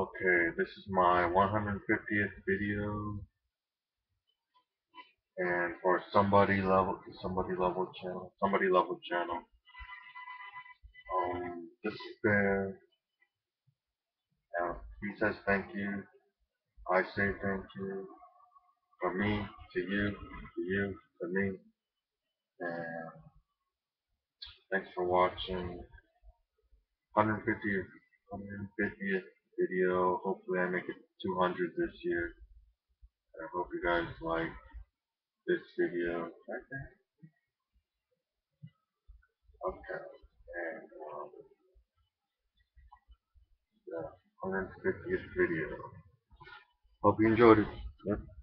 Okay, this is my 150th video, and for somebody level channel. This has been. He says thank you. I say thank you. From me to you to me, and thanks for watching. 150th, 150th video. Hopefully, I make it 200 this year. I hope you guys like this video. Okay. And the 150th video. Hope you enjoyed it. Yep.